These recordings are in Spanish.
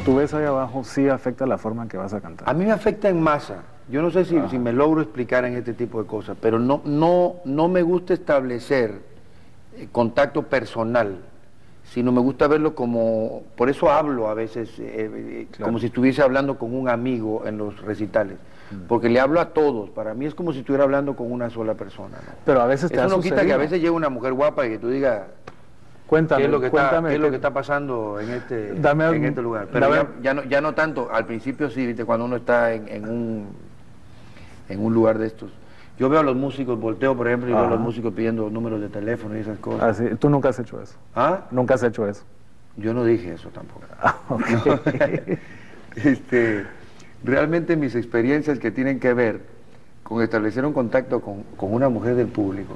tú ves ahí abajo sí afecta la forma en que vas a cantar. A mí me afecta en masa. Yo no sé si me logro explicar en este tipo de cosas, pero no me gusta establecer contacto personal, sino me gusta verlo como, por eso hablo a veces, como si estuviese hablando con un amigo en los recitales, porque le hablo a todos, para mí es como si estuviera hablando con una sola persona, ¿no? Pero a veces te eso ha no quita sucedido. que a veces llegue una mujer guapa y que tú digas, Cuéntame, ¿qué es lo que cuéntame, está, que está pasando en este lugar? Pero ya no tanto, al principio sí, ¿viste? Cuando uno está en un lugar de estos. Yo veo a los músicos, volteo por ejemplo, y veo a los músicos pidiendo números de teléfono y esas cosas. Ah, sí. ¿Tú nunca has hecho eso? ¿Ah? ¿Nunca has hecho eso? Yo no dije eso tampoco. Ah, okay. Realmente mis experiencias que tienen que ver con establecer un contacto con una mujer del público,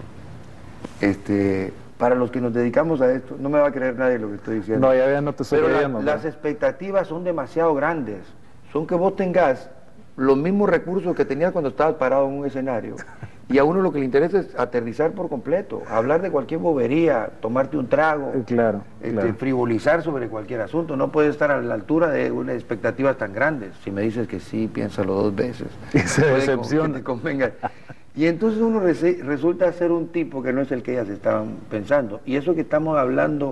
para los que nos dedicamos a esto, no me va a creer nadie lo que estoy diciendo. No, ya no te estoy creyendo. Pero las expectativas son demasiado grandes. Son que vos tengas los mismos recursos que tenías cuando estabas parado en un escenario. Y a uno lo que le interesa es aterrizar por completo, hablar de cualquier bobería, tomarte un trago, claro. frivolizar sobre cualquier asunto. No puedes estar a la altura de unas expectativas tan grandes. Si me dices que sí, piénsalo 2 veces. Y se decepciona. Que te convenga. Y entonces uno resulta ser un tipo que no es el que ellas estaban pensando. Y eso que estamos hablando,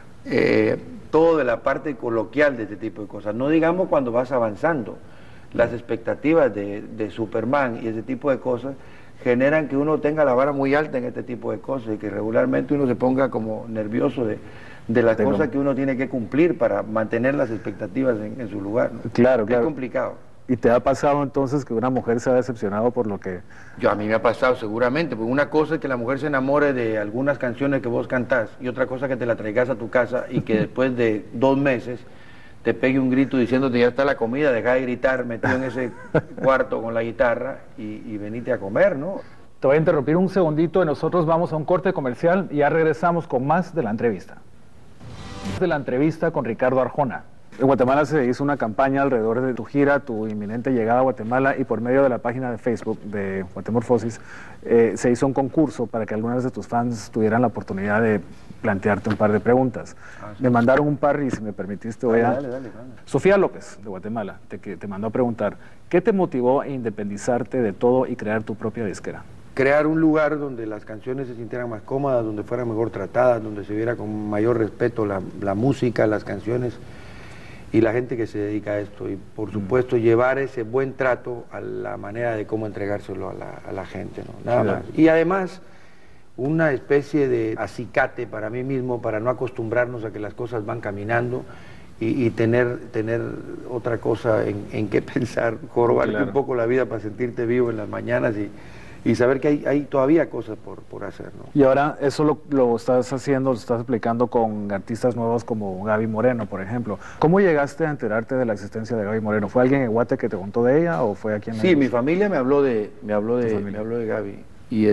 todo de la parte coloquial de este tipo de cosas. No digamos cuando vas avanzando. Las expectativas de Superman y ese tipo de cosas generan que uno tenga la vara muy alta en este tipo de cosas y que regularmente uno se ponga como nervioso de las cosas que uno tiene que cumplir para mantener las expectativas en su lugar, ¿no? Claro. Es complicado. ¿Y te ha pasado entonces que una mujer se ha decepcionado por lo que...? A mí me ha pasado seguramente, porque una cosa es que la mujer se enamore de algunas canciones que vos cantás y otra cosa que te la traigas a tu casa y que después de 2 meses te pegue un grito diciéndote ya está la comida, deja de gritar metido en ese cuarto con la guitarra y venite a comer, ¿no? Te voy a interrumpir un segundito y nosotros vamos a un corte comercial y ya regresamos con más de la entrevista. De la entrevista con Ricardo Arjona. En Guatemala se hizo una campaña alrededor de tu gira, tu inminente llegada a Guatemala, y por medio de la página de Facebook de Guatemorfosis se hizo un concurso para que algunas de tus fans tuvieran la oportunidad de plantearte un par de preguntas. Me mandaron un par y si me permitiste voy a... Dale. Sofía López, de Guatemala, te mandó a preguntar, ¿qué te motivó a independizarte de todo y crear tu propia disquera? Crear un lugar donde las canciones se sintieran más cómodas, donde fueran mejor tratadas, donde se viera con mayor respeto la música, las canciones y la gente que se dedica a esto. Y por supuesto llevar ese buen trato a la manera de cómo entregárselo a la gente, ¿no? Nada más. Y además una especie de acicate para mí mismo, para no acostumbrarnos a que las cosas van caminando y tener otra cosa en qué pensar, jorobarte un poco la vida para sentirte vivo en las mañanas y saber que hay todavía cosas por hacer, ¿no? Y ahora eso lo estás haciendo, lo estás aplicando con artistas nuevos como Gaby Moreno, por ejemplo. ¿Cómo llegaste a enterarte de la existencia de Gaby Moreno? ¿Fue alguien en Guate que te contó de ella o fue aquí en Sí, mi familia me habló de Gaby y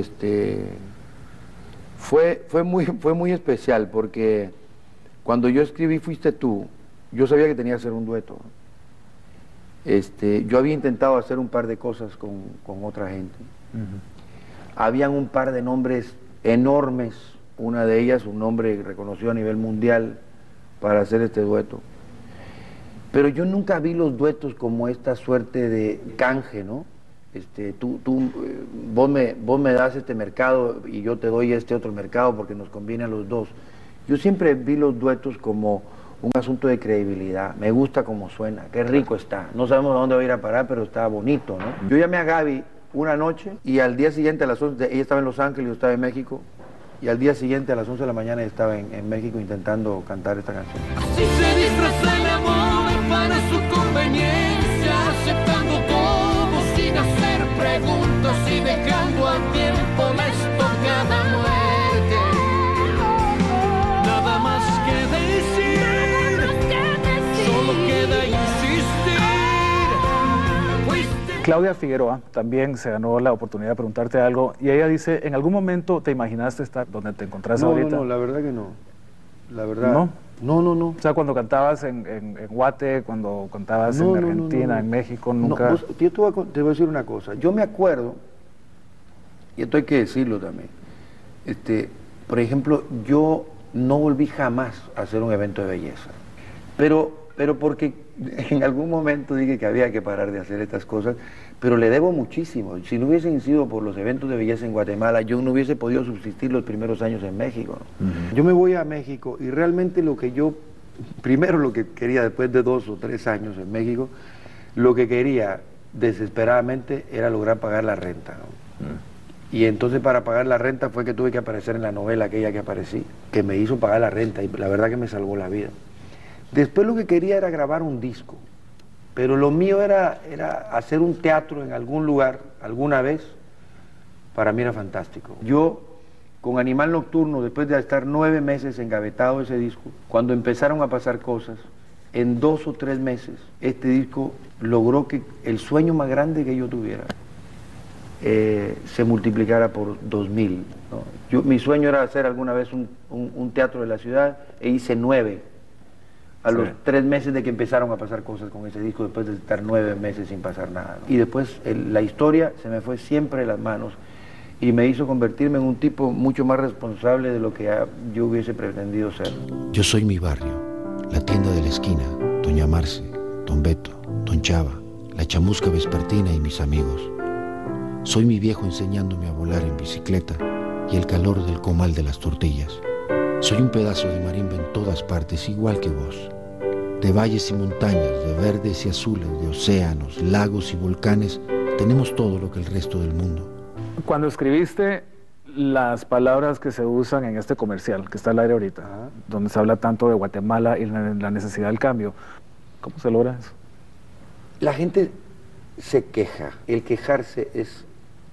fue muy especial porque cuando yo escribí Fuiste Tú, yo sabía que tenía que hacer un dueto. Yo había intentado hacer un par de cosas con otra gente. Habían un par de nombres enormes, una de ellas un nombre reconocido a nivel mundial para hacer este dueto. Pero yo nunca vi los duetos como esta suerte de canje, ¿no? Vos me das este mercado y yo te doy este otro mercado porque nos conviene a los dos. Yo siempre vi los duetos como un asunto de credibilidad. Me gusta cómo suena, qué rico está. No sabemos a dónde va a ir a parar, pero está bonito, ¿no? Yo llamé a Gaby una noche y al día siguiente a las 11, ella estaba en Los Ángeles, yo estaba en México, y al día siguiente a las 11 de la mañana estaba en México intentando cantar esta canción. Así se disfraza el amor para su conveniencia, aceptando todo sin hacer preguntas y dejando al tiempo la estocada muerte. Nada más que decir, solo queda insistir. Claudia Figueroa también se ganó la oportunidad de preguntarte algo y ella dice, ¿en algún momento te imaginaste estar donde te encontrás ahorita? No, la verdad que no. La verdad. ¿No? No. O sea, cuando cantabas en Guate, cuando cantabas en Argentina, en México, nunca... Yo te voy a decir una cosa. Yo me acuerdo, y esto hay que decirlo también, por ejemplo, yo no volví jamás a hacer un evento de belleza. Pero porque en algún momento dije que había que parar de hacer estas cosas, pero le debo muchísimo. Si no hubiesen sido por los eventos de belleza en Guatemala, yo no hubiese podido subsistir los primeros años en México, ¿no? Yo me voy a México y realmente primero lo que quería después de 2 o 3 años en México, lo que quería desesperadamente era lograr pagar la renta, ¿no? Y entonces para pagar la renta fue que tuve que aparecer en la novela aquella que aparecí, que me hizo pagar la renta y la verdad que me salvó la vida. Después lo que quería era grabar un disco, pero lo mío era hacer un teatro en algún lugar, alguna vez, para mí era fantástico. Yo, con Animal Nocturno, después de estar 9 meses engavetado ese disco, cuando empezaron a pasar cosas, en 2 o 3 meses, este disco logró que el sueño más grande que yo tuviera se multiplicara por 2000, ¿no? Mi sueño era hacer alguna vez un teatro de la ciudad e hice 9 a los 3 meses de que empezaron a pasar cosas con ese disco, después de estar 9 meses sin pasar nada, ¿no? Y después la historia se me fue siempre de las manos y me hizo convertirme en un tipo mucho más responsable de lo que yo hubiese pretendido ser. Yo soy mi barrio, la tienda de la esquina, Doña Marce, Don Beto, Don Chava, la chamusca vespertina y mis amigos. Soy mi viejo enseñándome a volar en bicicleta y el calor del comal de las tortillas. Soy un pedazo de marimba en todas partes, igual que vos. De valles y montañas, de verdes y azules, de océanos, lagos y volcanes, tenemos todo lo que el resto del mundo. Cuando escribiste las palabras que se usan en este comercial, que está al aire ahorita, donde se habla tanto de Guatemala y la necesidad del cambio, ¿cómo se logra eso? La gente se queja. El quejarse es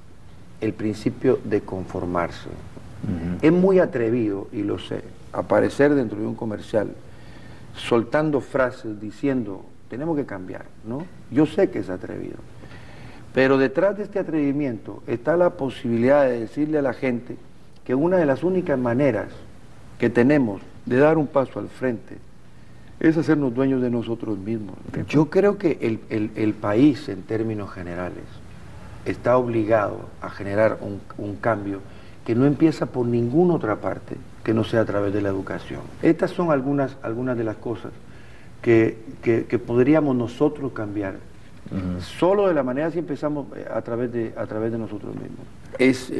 el principio de conformarse. Es muy atrevido, y lo sé, aparecer dentro de un comercial soltando frases diciendo tenemos que cambiar, ¿no? Yo sé que es atrevido, pero detrás de este atrevimiento está la posibilidad de decirle a la gente que una de las únicas maneras que tenemos de dar un paso al frente es hacernos dueños de nosotros mismos. Yo creo que el país, en términos generales, está obligado a generar un cambio que no empieza por ninguna otra parte que no sea a través de la educación. Estas son algunas de las cosas que podríamos nosotros cambiar, solo de la manera si empezamos a través de nosotros mismos. Es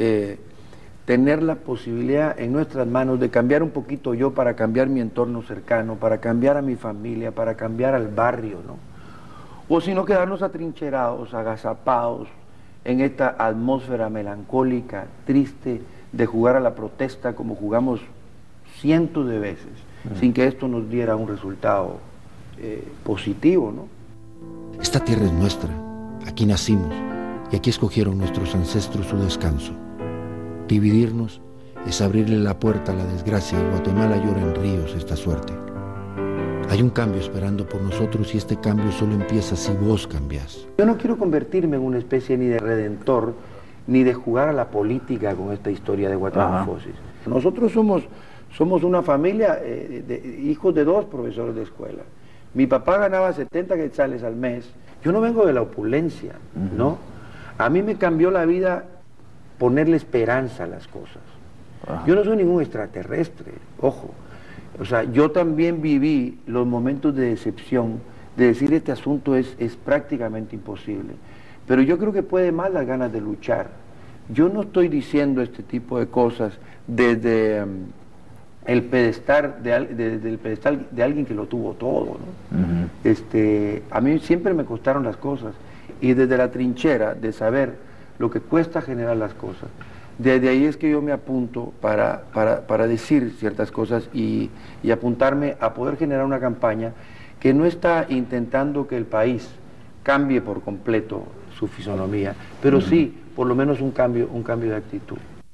tener la posibilidad en nuestras manos de cambiar un poquito yo para cambiar mi entorno cercano, para cambiar a mi familia, para cambiar al barrio, ¿no? O si no quedarnos atrincherados, agazapados en esta atmósfera melancólica, triste, de jugar a la protesta como jugamos cientos de veces, sin que esto nos diera un resultado positivo, ¿no? Esta tierra es nuestra, aquí nacimos y aquí escogieron nuestros ancestros su descanso. Dividirnos es abrirle la puerta a la desgracia y Guatemala llora en ríos esta suerte. Hay un cambio esperando por nosotros y este cambio solo empieza si vos cambiás. Yo no quiero convertirme en una especie ni de redentor, ni de jugar a la política con esta historia de Guatemala-Fosis. Nosotros somos una familia de hijos de 2 profesores de escuela. Mi papá ganaba 70 quetzales al mes. Yo no vengo de la opulencia, ¿no? A mí me cambió la vida ponerle esperanza a las cosas. Yo no soy ningún extraterrestre, ojo. O sea, yo también viví los momentos de decepción, de decir este asunto es prácticamente imposible. Pero yo creo que puede más las ganas de luchar. Yo no estoy diciendo este tipo de cosas desde el pedestal de alguien que lo tuvo todo, ¿no? A mí siempre me costaron las cosas y desde la trinchera de saber lo que cuesta generar las cosas, desde ahí es que yo me apunto para decir ciertas cosas y apuntarme a poder generar una campaña que no está intentando que el país cambie por completo su fisonomía, pero sí, por lo menos un cambio de actitud.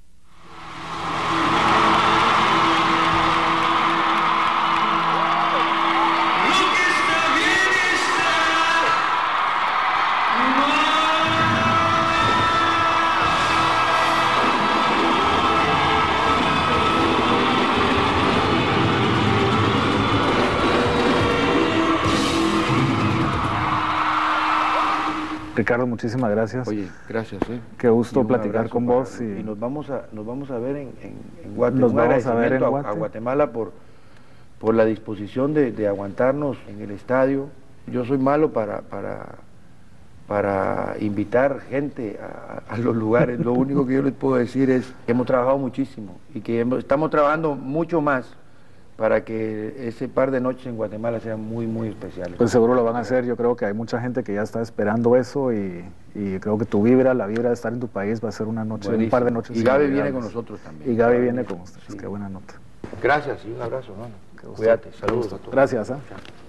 Ricardo, muchísimas gracias. Oye, gracias. Qué gusto platicar con vos. Y nos vamos a ver en Guatemala. Nos vamos a ver en a Guatemala por la disposición de aguantarnos en el estadio Yo soy malo para invitar gente a los lugares. Lo único que yo les puedo decir es que hemos trabajado muchísimo y que estamos trabajando mucho más para que ese par de noches en Guatemala sean muy, muy especiales. Pues seguro lo van a hacer. Yo creo que hay mucha gente que ya está esperando eso y creo que tu vibra, la vibra de estar en tu país va a ser una noche, Buenísimo. un par de noches. Y Gaby viene con nosotros también. Y Gaby viene con ustedes. Sí. Qué buena nota. Gracias y un abrazo, hermano. Qué gusto. Cuídate. Saludos a todos. Gracias. Chao.